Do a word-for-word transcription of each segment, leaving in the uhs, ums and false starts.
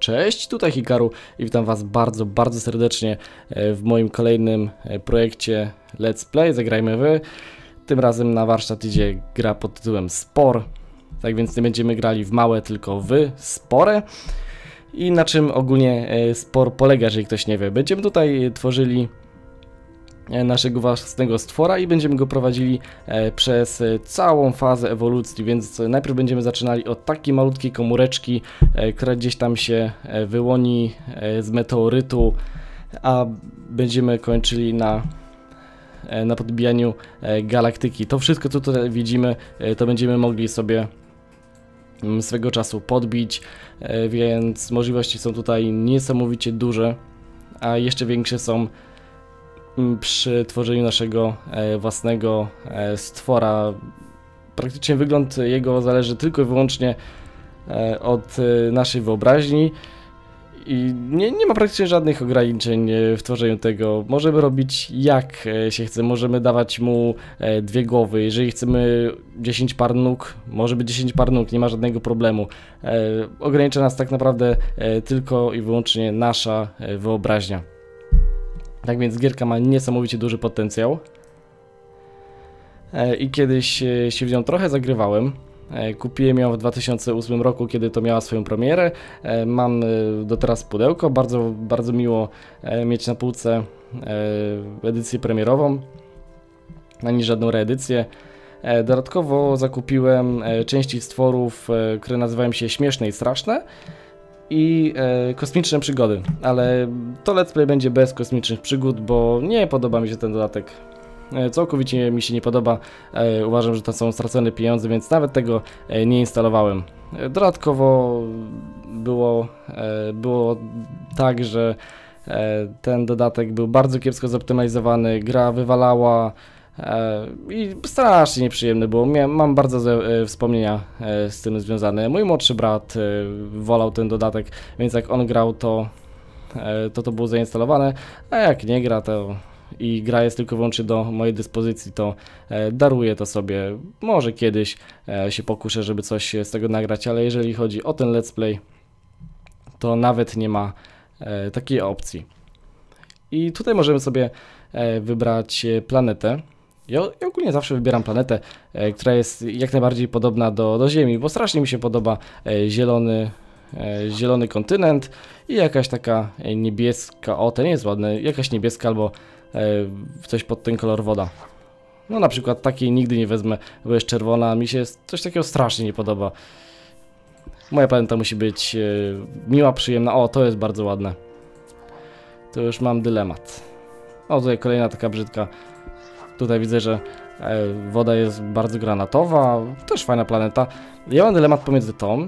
Cześć, tutaj Hikaru i witam was bardzo, bardzo serdecznie w moim kolejnym projekcie Let's Play Zagrajmy Wy. Tym razem na warsztat idzie gra pod tytułem Spor. Tak więc nie będziemy grali w małe, tylko w spore. I na czym ogólnie spor polega, jeżeli ktoś nie wie. Będziemy tutaj tworzyli naszego własnego stwora i będziemy go prowadzili przez całą fazę ewolucji, więc najpierw będziemy zaczynali od takiej malutkiej komóreczki, która gdzieś tam się wyłoni z meteorytu, a będziemy kończyli na, na podbijaniu galaktyki. To wszystko, co tutaj widzimy, to będziemy mogli sobie swego czasu podbić, więc możliwości są tutaj niesamowicie duże, a jeszcze większe są przy tworzeniu naszego e, własnego e, stwora. Praktycznie wygląd jego zależy tylko i wyłącznie e, od e, naszej wyobraźni i nie, nie ma praktycznie żadnych ograniczeń w tworzeniu tego. Możemy robić jak się chce, możemy dawać mu e, dwie głowy. Jeżeli chcemy dziesięć par nóg, może być dziesięć par nóg, nie ma żadnego problemu. E, ogranicza nas tak naprawdę e, tylko i wyłącznie nasza e, wyobraźnia. Tak więc gierka ma niesamowicie duży potencjał e, i kiedyś e, się w nią trochę zagrywałem. E, kupiłem ją w dwa tysiące ósmym roku, kiedy to miała swoją premierę. E, mam e, do teraz pudełko, bardzo, bardzo miło e, mieć na półce e, edycję premierową, ani żadną reedycję. E, dodatkowo zakupiłem e, części stworów, e, które nazywają się Śmieszne i Straszne i e, kosmiczne przygody, ale to let's play będzie bez kosmicznych przygód, bo nie podoba mi się ten dodatek. E, całkowicie mi się nie podoba, e, uważam, że to są stracone pieniądze, więc nawet tego e, nie instalowałem. E, dodatkowo było, e, było tak, że e, ten dodatek był bardzo kiepsko zoptymalizowany, gra wywalała, i strasznie nieprzyjemne było. Miałem, mam bardzo złe wspomnienia z tym związane. Mój młodszy brat wolał ten dodatek, więc jak on grał, to to, to było zainstalowane, a jak nie gra, to i gra jest tylko wyłącznie do mojej dyspozycji, to daruję to sobie. Może kiedyś się pokuszę, żeby coś z tego nagrać, ale jeżeli chodzi o ten let's play, to nawet nie ma takiej opcji. I tutaj możemy sobie wybrać planetę. Ja, ja ogólnie zawsze wybieram planetę, e, która jest jak najbardziej podobna do, do Ziemi, bo strasznie mi się podoba e, zielony, e, zielony kontynent i jakaś taka niebieska, o ten jest ładny, jakaś niebieska albo e, coś pod ten kolor woda. No na przykład takiej nigdy nie wezmę, bo jest czerwona, mi się coś takiego strasznie nie podoba. Moja planeta musi być e, miła, przyjemna, o to jest bardzo ładne. To już mam dylemat. O tutaj kolejna taka brzydka. Tutaj widzę, że e, woda jest bardzo granatowa, też fajna planeta. Ja mam dylemat pomiędzy tą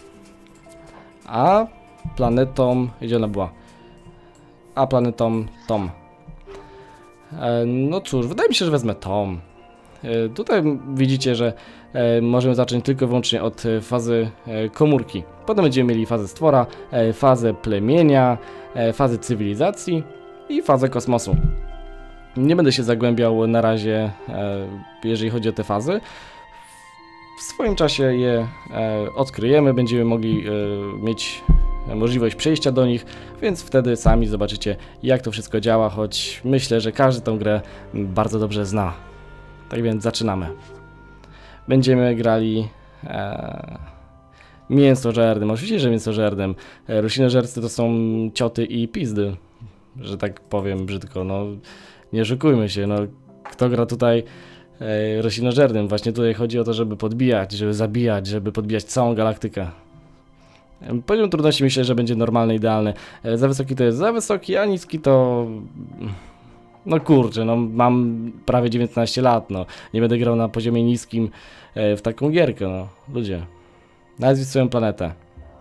a planetą, gdzie ona była? A planetą tą. E, no cóż, wydaje mi się, że wezmę tą. E, tutaj widzicie, że e, możemy zacząć tylko i wyłącznie od fazy e, komórki. Potem będziemy mieli fazę stwora, e, fazę plemienia, e, fazę cywilizacji i fazę kosmosu. Nie będę się zagłębiał na razie, e, jeżeli chodzi o te fazy. W swoim czasie je e, odkryjemy, będziemy mogli e, mieć możliwość przejścia do nich, więc wtedy sami zobaczycie, jak to wszystko działa, choć myślę, że każdy tę grę bardzo dobrze zna. Tak więc zaczynamy. Będziemy grali e, mięsożernym, oczywiście, że mięsożernym. E, roślinożercy to są cioty i pizdy, że tak powiem brzydko, no. Nie oszukujmy się, no kto gra tutaj e, roślinożernym? Właśnie tutaj chodzi o to, żeby podbijać, żeby zabijać, żeby podbijać całą galaktykę. E, poziom trudności myślę, że będzie normalny, idealny. E, za wysoki to jest za wysoki, a niski to... No kurczę, no mam prawie dziewiętnaście lat, no. Nie będę grał na poziomie niskim e, w taką gierkę, no. Ludzie. Nazwij swoją planetę.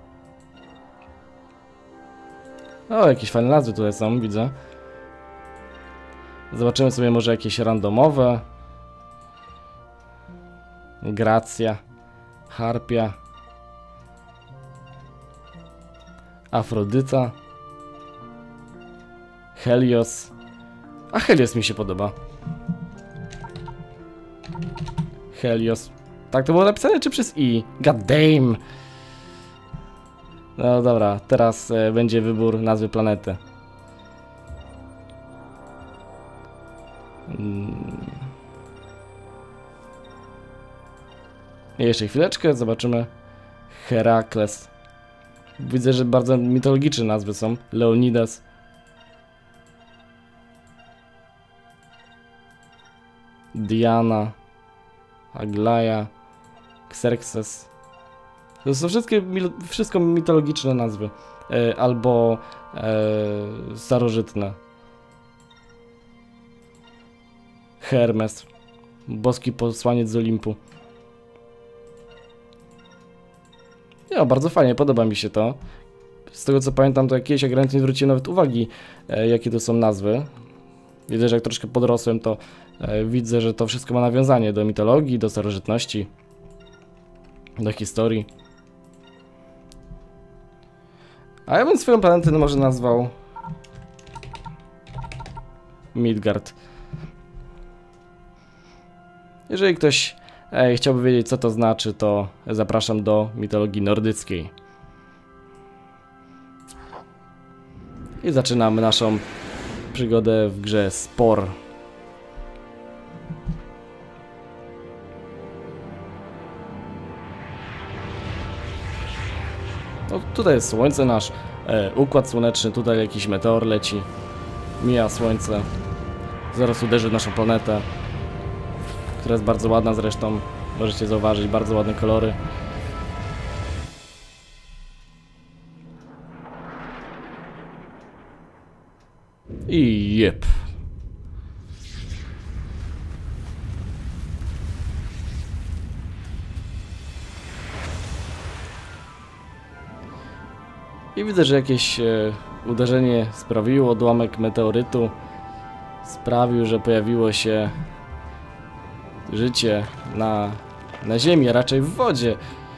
O, jakieś fajne nazwy tutaj są, widzę. Zobaczymy sobie może jakieś randomowe. Gracja, Harpia, Afrodyta, Helios. A Helios mi się podoba. Helios. Tak to było napisane czy przez i? God damn. No dobra, teraz e, będzie wybór nazwy planety. Hmm. Jeszcze chwileczkę, zobaczymy. Herakles. Widzę, że bardzo mitologiczne nazwy są. Leonidas. Diana. Aglaia. Xerxes. To są wszystkie, wszystko mitologiczne nazwy. E, albo e, starożytne. Hermes. Boski posłaniec z Olimpu. No, bardzo fajnie, podoba mi się to. Z tego co pamiętam, to jakieś jak nie zwróciłem nawet uwagi, e, jakie to są nazwy. Widzę, że jak troszkę podrosłem, to e, widzę, że to wszystko ma nawiązanie do mitologii, do starożytności, do historii. A ja bym swoją planetę może nazwał Midgard. Jeżeli ktoś e, chciałby wiedzieć, co to znaczy, to zapraszam do mitologii nordyckiej. I zaczynamy naszą przygodę w grze Spore. No, tutaj jest słońce, nasz e, układ słoneczny, tutaj jakiś meteor leci. Mija słońce. Zaraz uderzy w naszą planetę, która jest bardzo ładna zresztą. Możecie zauważyć, bardzo ładne kolory. I jep. I widzę, że jakieś e, uderzenie sprawiło, odłamek meteorytu sprawił, że pojawiło się życie na, na ziemi, a raczej w wodzie.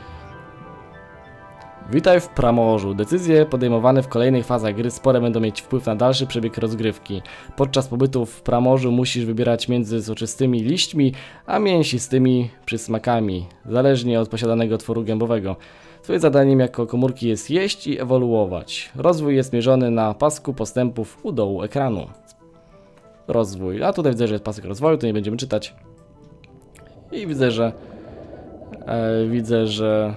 Witaj w Pramorzu. Decyzje podejmowane w kolejnych fazach gry Spore będą mieć wpływ na dalszy przebieg rozgrywki. Podczas pobytu w Pramorzu musisz wybierać między soczystymi liśćmi, a mięsistymi przysmakami, zależnie od posiadanego tworu gębowego. Twoim zadaniem jako komórki jest jeść i ewoluować. Rozwój jest mierzony na pasku postępów u dołu ekranu. Rozwój. A tutaj widzę, że jest pasek rozwoju, to nie będziemy czytać. I widzę, że... E, widzę, że...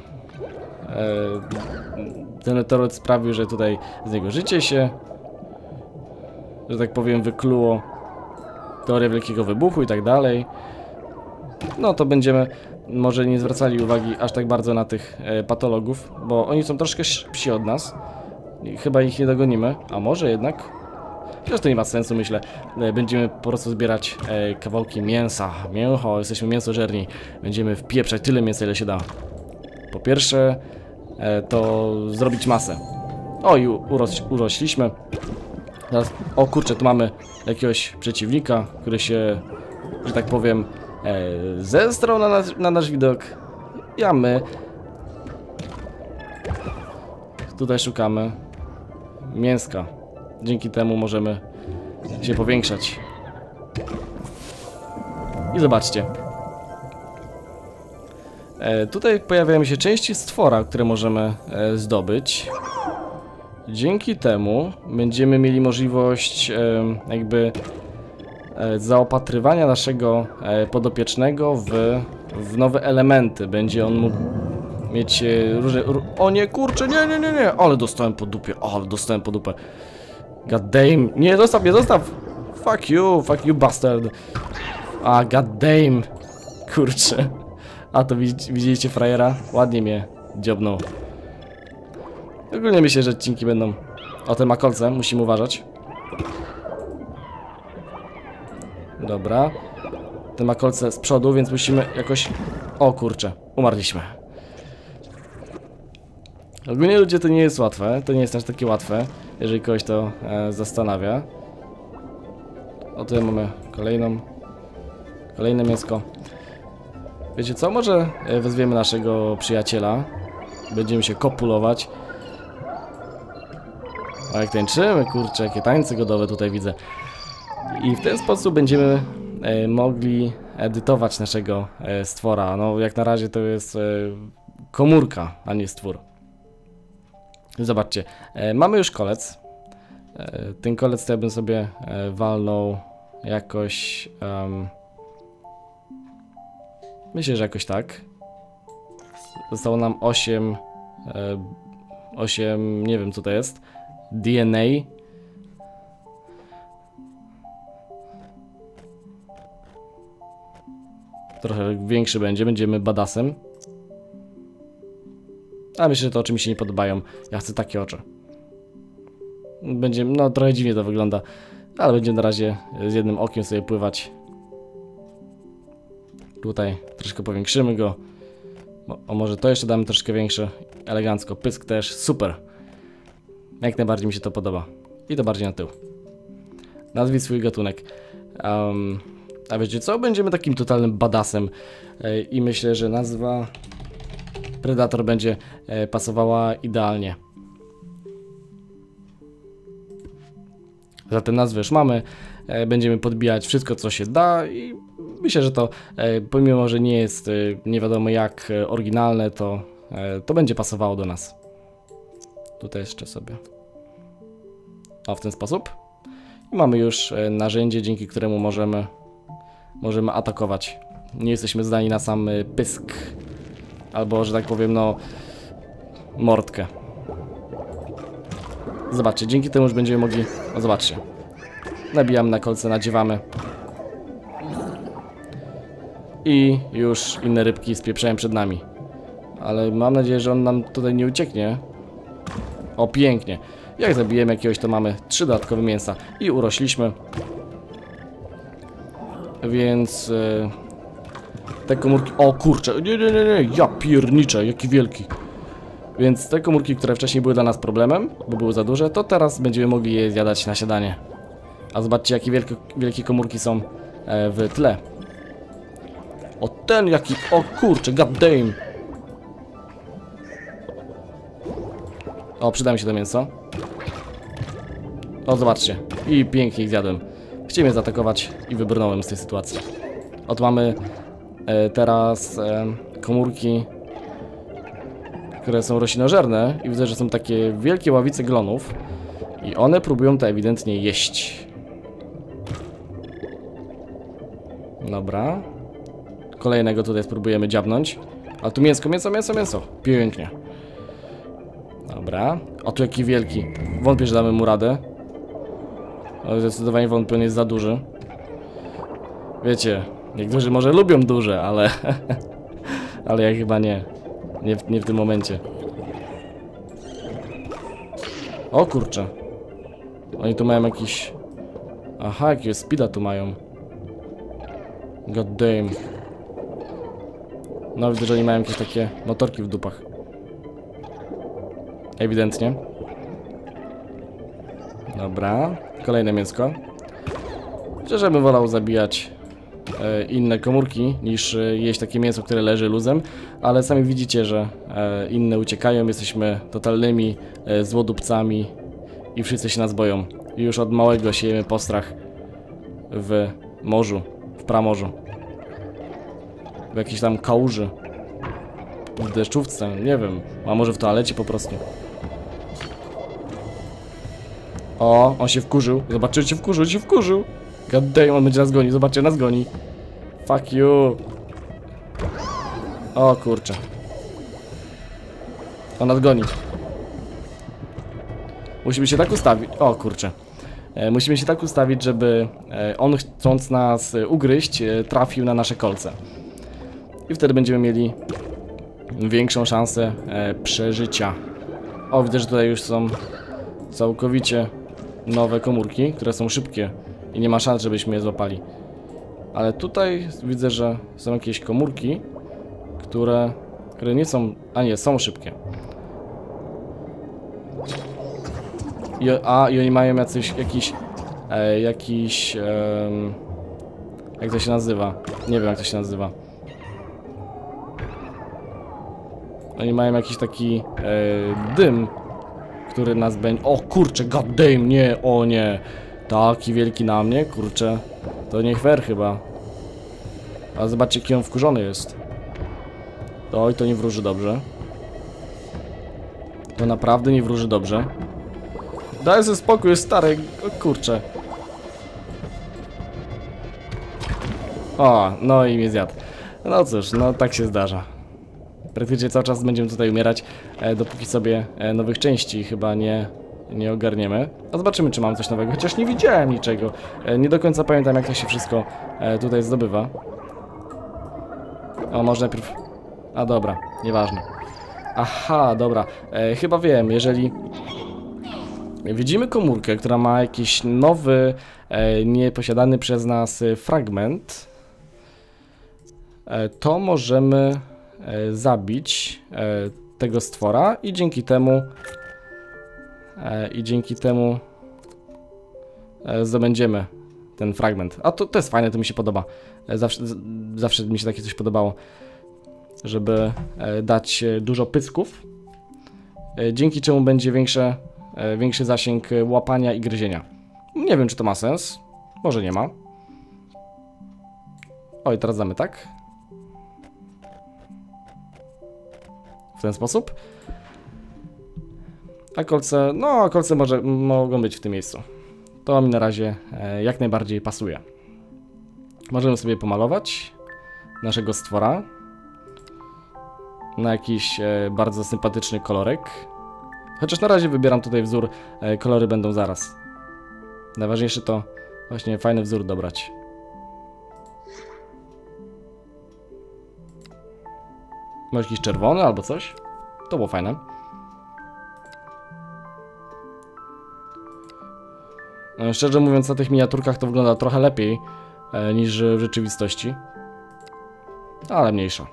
ten meteoryt sprawił, że tutaj z niego życie się, że tak powiem, wykluło teorię wielkiego wybuchu i tak dalej. No to będziemy może nie zwracali uwagi aż tak bardzo na tych e, patologów, bo oni są troszkę szybsi od nas i chyba ich nie dogonimy, a może jednak? Chociaż to nie ma sensu, myślę. E, będziemy po prostu zbierać e, kawałki mięsa, mięcho, jesteśmy mięsożerni, będziemy wpieprzać tyle mięsa, ile się da. Po pierwsze e, to zrobić masę. O, i uroś, urośliśmy. Teraz, o kurczę, tu mamy jakiegoś przeciwnika, który się, że tak powiem, e, zestrał na, nas, na nasz widok. A my tutaj szukamy mięska. Dzięki temu możemy się powiększać. I zobaczcie. E, tutaj pojawiają się części stwora, które możemy e, zdobyć. Dzięki temu będziemy mieli możliwość e, jakby e, zaopatrywania naszego e, podopiecznego w, w nowe elementy. Będzie on mógł mieć e, różne... O nie, kurczę, nie, nie, nie, nie, ale dostałem po dupie, ale dostałem po dupę. God damn, nie, zostaw mnie, zostaw! Fuck you, fuck you bastard. A, god damn, kurczę. A to widzieliście frajera? Ładnie mnie dziobnął. Ogólnie myślę, że odcinki będą o tym makolce, musimy uważać. Dobra. Te makolce z przodu, więc musimy jakoś... O kurczę, umarliśmy. Ogólnie ludzie, to nie jest łatwe, to nie jest aż takie łatwe, jeżeli kogoś to e, zastanawia. O, tutaj mamy kolejną, kolejne mięsko. Wiecie co, może wezwiemy naszego przyjaciela. Będziemy się kopulować. O, jak tańczymy, kurczę, jakie tańce godowe tutaj widzę. I w ten sposób będziemy e, mogli edytować naszego e, stwora. No, jak na razie to jest e, komórka, a nie stwór. Zobaczcie, e, mamy już kolec. E, ten kolec to ja bym sobie e, walnął jakoś... Um, myślę, że jakoś tak. Zostało nam osiem... E, osiem... nie wiem co to jest. D N A. Trochę większy będzie, będziemy badasem. A myślę, że te oczy mi się nie podobają. Ja chcę takie oczy. Będzie, no trochę dziwnie to wygląda. Ale będziemy na razie z jednym okiem sobie pływać. Tutaj troszkę powiększymy go. O, może to jeszcze damy troszkę większe. Elegancko, pysk też, super. Jak najbardziej mi się to podoba. I to bardziej na tył. Nazwij swój gatunek. Um, a wiecie co? Będziemy takim totalnym badasem. Yy, I myślę, że nazwa Predator będzie yy, pasowała idealnie. Zatem nazwę już mamy. Yy, będziemy podbijać wszystko co się da i myślę, że to yy, pomimo, że nie jest yy, nie wiadomo jak yy, oryginalne, to, yy, to będzie pasowało do nas. Tutaj jeszcze sobie. O, w ten sposób. I mamy już yy, narzędzie, dzięki któremu możemy możemy atakować. Nie jesteśmy zdani na sam yy, pysk. Albo, że tak powiem, no mordkę. Zobaczcie, dzięki temu już będziemy mogli... O, zobaczcie. Nabijamy na kolce, nadziewamy. I już inne rybki spieprzają przed nami. Ale mam nadzieję, że on nam tutaj nie ucieknie. O, pięknie. Jak zabijemy jakiegoś, to mamy trzy dodatkowe mięsa. I urośliśmy. Więc... Yy, te komórki... O kurczę, nie, nie, nie, nie, ja pierniczę, jaki wielki. Więc te komórki, które wcześniej były dla nas problemem, bo były za duże, to teraz będziemy mogli je zjadać na śniadanie. A zobaczcie, jakie wielkie, wielkie komórki są e, w tle. O, ten jaki... O kurczę, god damn. O, przyda mi się to mięso. O, zobaczcie. I pięknie ich zjadłem. Chciałem je zaatakować i wybrnąłem z tej sytuacji. Oto mamy e, teraz e, komórki, które są roślinożerne i widzę, że są takie wielkie ławice glonów i one próbują to ewidentnie jeść. Dobra. Kolejnego tutaj spróbujemy dziabnąć. A tu mięsko, mięso, mięso, mięso. Pięknie. Dobra. O, tu jaki wielki. Wątpię, że damy mu radę. Ale zdecydowanie wątpię, on jest za duży. Wiecie, niektórzy może lubią duże, ale... ale ja chyba nie. Nie w, nie w tym momencie. O kurczę. Oni tu mają jakiś... Aha, jakiegoś speeda tu mają. God damn. No widzę, że oni mają jakieś takie motorki w dupach. Ewidentnie. Dobra. Kolejne mięsko. Szczerze bym wolał zabijać e, inne komórki niż e, jeść takie mięso, które leży luzem. Ale sami widzicie, że e, inne uciekają. Jesteśmy totalnymi e, złodupcami i wszyscy się nas boją. I już od małego siejemy postrach w morzu, w pramorzu. W jakiejś tam kałuży. W deszczówce, nie wiem. A może w toalecie po prostu. O, on się wkurzył. Zobaczcie, się wkurzył, się wkurzył. God damn, on będzie nas goni. Zobaczcie, nas goni. Fuck you. O kurczę. On nas goni. Musimy się tak ustawić. O kurczę. E, musimy się tak ustawić, żeby e, on, chcąc nas e, ugryźć, e, trafił na nasze kolce. I wtedy będziemy mieli większą szansę e, przeżycia. O, widzę, że tutaj już są całkowicie nowe komórki, które są szybkie i nie ma szans, żebyśmy je złapali. Ale tutaj widzę, że są jakieś komórki, które, które nie są... A nie, są szybkie. I, a, i oni mają jacyś, jakiś... E, jakiś... E, jak to się nazywa? Nie wiem, jak to się nazywa. Oni mają jakiś taki e, dym, który nas będzie... O kurczę, god damn, nie, o nie. Taki wielki na mnie, kurczę. To nie fair chyba. A zobaczcie, jaki on wkurzony jest. Oj, to nie wróży dobrze. To naprawdę nie wróży dobrze. Daj sobie spokój, jest stary, o kurczę. O, no i mnie zjadł. No cóż, no tak się zdarza. Praktycznie cały czas będziemy tutaj umierać, e, dopóki sobie e, nowych części chyba nie, nie ogarniemy. A zobaczymy, czy mam coś nowego, chociaż nie widziałem niczego. E, nie do końca pamiętam, jak to się wszystko e, tutaj zdobywa. O, może najpierw... A dobra, nieważne. Aha, dobra, e, chyba wiem, jeżeli... Widzimy komórkę, która ma jakiś nowy, e, nieposiadany przez nas e, fragment, e, to możemy e, zabić e, tego stwora i dzięki temu e, i dzięki temu e, zdobędziemy ten fragment. A to, to jest fajne, to mi się podoba. E, zawsze, z, zawsze mi się takie coś podobało, żeby e, dać dużo pysków, e, dzięki czemu będzie większe większy zasięg łapania i gryzienia. Nie wiem, czy to ma sens. Może nie ma. Oj, teraz damy tak. W ten sposób. A kolce, no kolce może, mogą być w tym miejscu. To mi na razie e, jak najbardziej pasuje. Możemy sobie pomalować naszego stwora na jakiś e, bardzo sympatyczny kolorek. Chociaż na razie wybieram tutaj wzór, e, kolory będą zaraz. Najważniejsze to właśnie fajny wzór dobrać. Może jakiś czerwony albo coś? To było fajne. No, szczerze mówiąc, na tych miniaturkach to wygląda trochę lepiej e, niż w rzeczywistości. Ale mniejsza.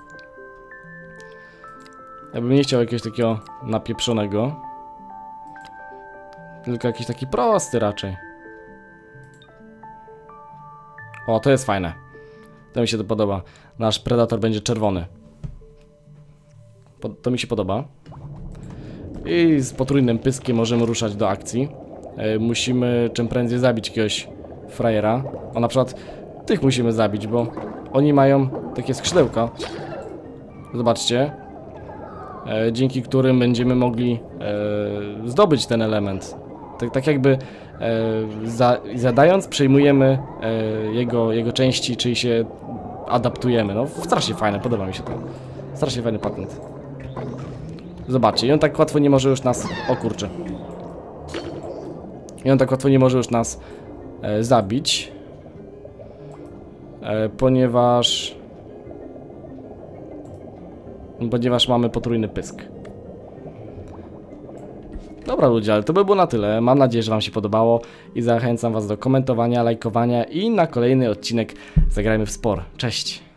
Ja bym nie chciał jakiegoś takiego napieprzonego, tylko jakiś taki prosty raczej. O, to jest fajne. To mi się to podoba. Nasz predator będzie czerwony. Po, to mi się podoba. I z potrójnym pyskiem możemy ruszać do akcji. E, musimy czym prędzej zabić jakiegoś frajera. O, na przykład tych musimy zabić, bo oni mają takie skrzydełka. Zobaczcie. E, dzięki którym będziemy mogli e, zdobyć ten element. Tak, tak jakby e, za, zadając, przejmujemy e, jego, jego części, czyli się adaptujemy. No strasznie fajne, podoba mi się to. Strasznie fajny patent. Zobaczcie, i on tak łatwo nie może już nas... O kurczę. I on tak łatwo nie może już nas e, zabić. E, ponieważ... Ponieważ mamy potrójny pysk. Dobra ludzie, ale to by było na tyle. Mam nadzieję, że wam się podobało i zachęcam was do komentowania, lajkowania i na kolejny odcinek zagrajmy w Spore. Cześć!